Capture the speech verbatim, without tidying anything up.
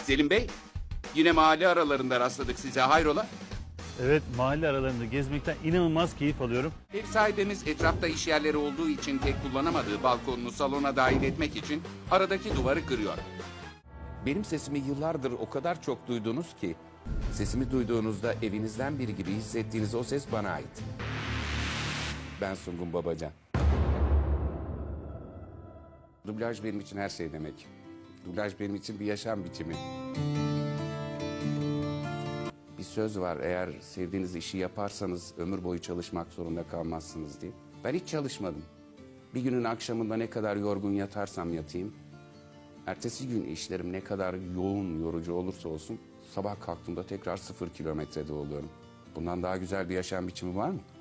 Selim Bey, yine mahalle aralarında rastladık size, hayrola? Evet, mahalle aralarında gezmekten inanılmaz keyif alıyorum. Ev sahibimiz etrafta iş yerleri olduğu için tek kullanamadığı balkonunu salona dahil etmek için aradaki duvarı kırıyor. Benim sesimi yıllardır o kadar çok duydunuz ki, sesimi duyduğunuzda evinizden biri gibi hissettiğiniz o ses bana ait. Ben Sungun Babacan. Dublaj benim için her şey demek. Dublaj benim için bir yaşam biçimi. Bir söz var, eğer sevdiğiniz işi yaparsanız ömür boyu çalışmak zorunda kalmazsınız diye. Ben hiç çalışmadım. Bir günün akşamında ne kadar yorgun yatarsam yatayım, ertesi gün işlerim ne kadar yoğun, yorucu olursa olsun, sabah kalktığımda tekrar sıfır kilometrede oluyorum. Bundan daha güzel bir yaşam biçimi var mı?